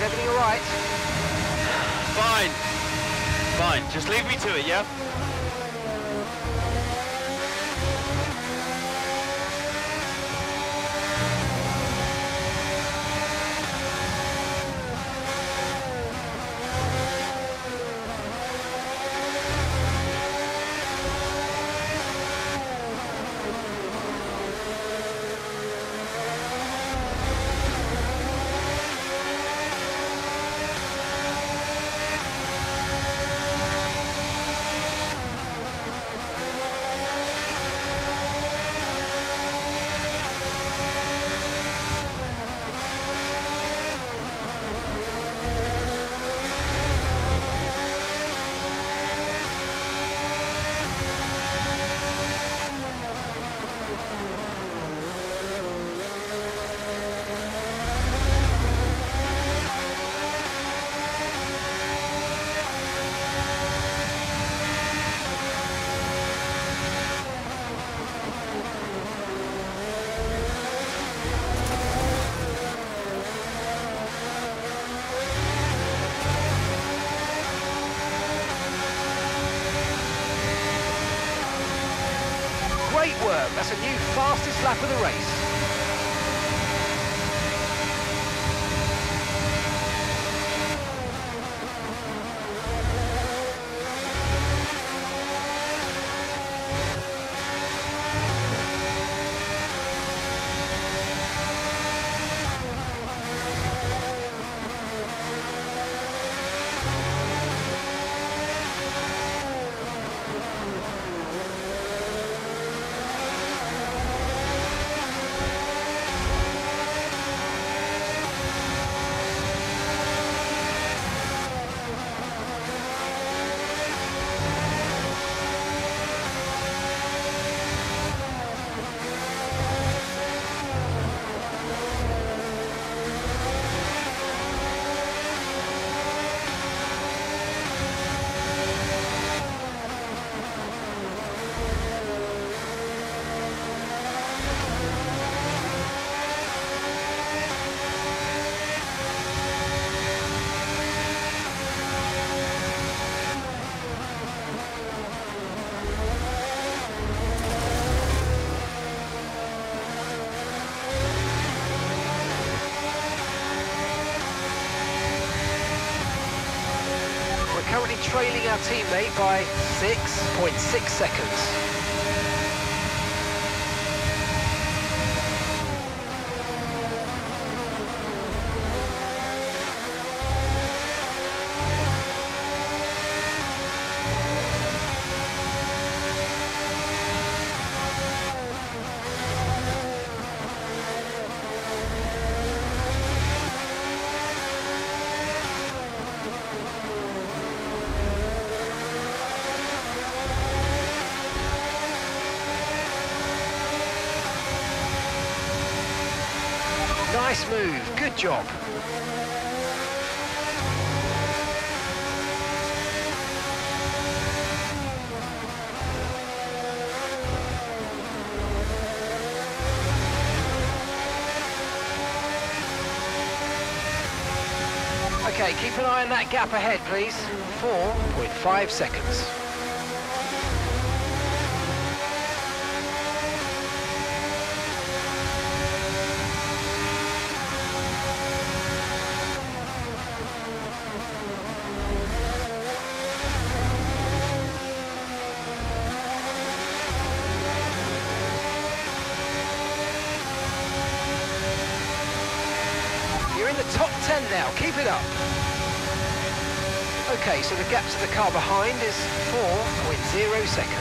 everything all right? Fine. Fine. Just leave me to it, yeah? Great work, that's a new fastest lap of the race. Currently trailing our teammate by 6.6 seconds. Nice move, good job. Okay, keep an eye on that gap ahead, please. 4.5 seconds. You're in the top 10 now, keep it up. Okay, so the gap to the car behind is 4.0 seconds.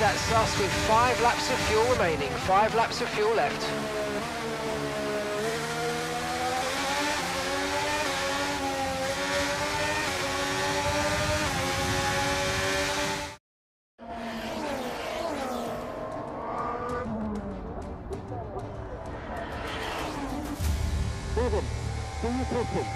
that's us with 5 laps of fuel remaining. 5 laps of fuel left. Devon, do you listen?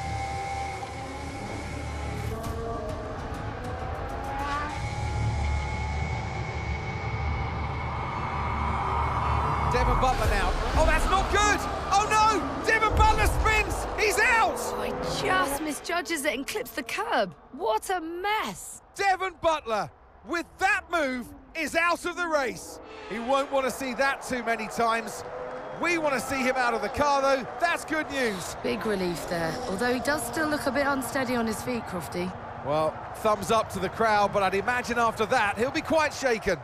Devon Butler now. Oh, that's not good! Oh no! Devon Butler spins! He's out! Oh, he just misjudges it and clips the curb. What a mess! Devon Butler, with that move, is out of the race. He won't want to see that too many times. We want to see him out of the car, though. That's good news. Big relief there, although he does still look a bit unsteady on his feet, Crofty. Well, thumbs up to the crowd, but I'd imagine after that, he'll be quite shaken.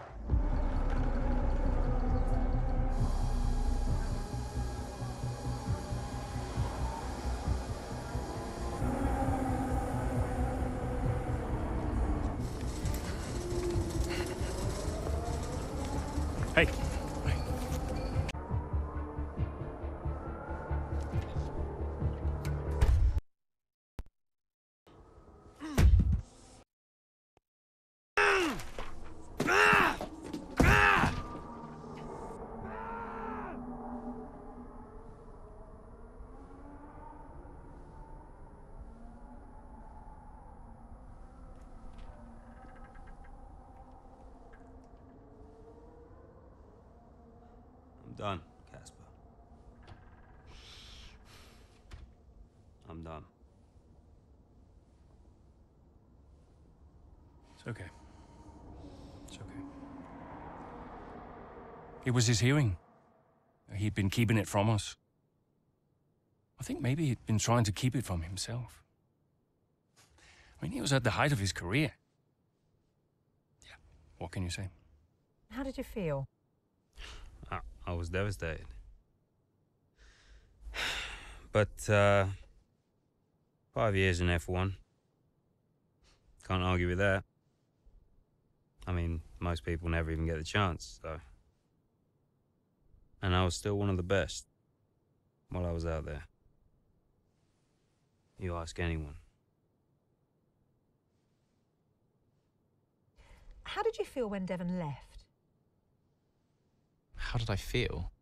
Hey. I'm done, Casper. I'm done. It's okay. It's okay. It was his hearing. He'd been keeping it from us. I think maybe he'd been trying to keep it from himself. I mean, he was at the height of his career. Yeah, what can you say? How did you feel? I was devastated. But, 5 years in F1. Can't argue with that. I mean, most people never even get the chance, so. And I was still one of the best while I was out there. You ask anyone. How did you feel when Devon left? How did I feel?